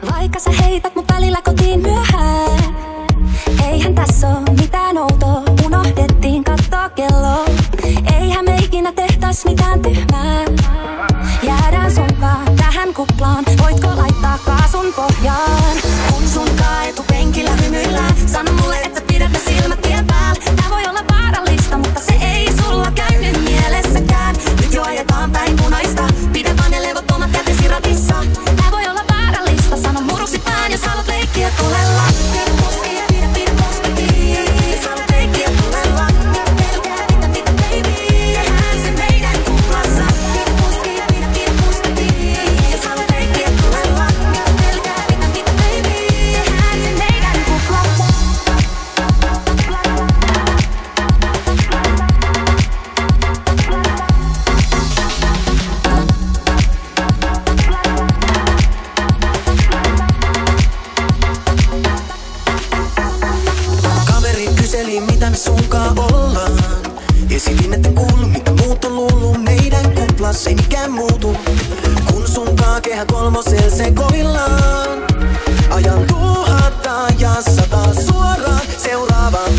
Vaikka sä heität mut välillä kotiin myöhään, eihän tässä oo mitään outoa. Unohdettiin kattoo kello. Eihän me ikinä tehtäis mitään tyhmää. Jäädään sunkaan tähän kuplaan. Voitko laittaa kaasun pohjaan? Kun sunkaan etupenkillä hymyillään, sano mulle, että pidät ne silmät tien päällä. Tää voi olla vaarallista, mutta se ei sulla käynyt mielessäkään. Nyt jo ajetaan päin punaista. Pidä vaan ne levottomat kätesi ratissa. Tää voi olla vaarallista, sano murusi pään, jos haluat leikkiä tulella. Pidä postia, pidä musta kiinni. Jos haluat leikkiä tulella. Pelkää mitä baby. Tehdään se meidän kuplassa. Pidä postia, pidä musta kiinni. Jos haluat leikkiä tulella. Pelkää mitä baby. Tehdään se meidän kuplassa. Kaveri kyseli mitä me sunkaan ollaan. Esitin etten kuullu mitä muut on luullu. Meidän kuplas ei mikään muutu, kun sunkaan kehä kolmosel sekoillaan. Ajan 1000 ja 100 suoraan seuraavaan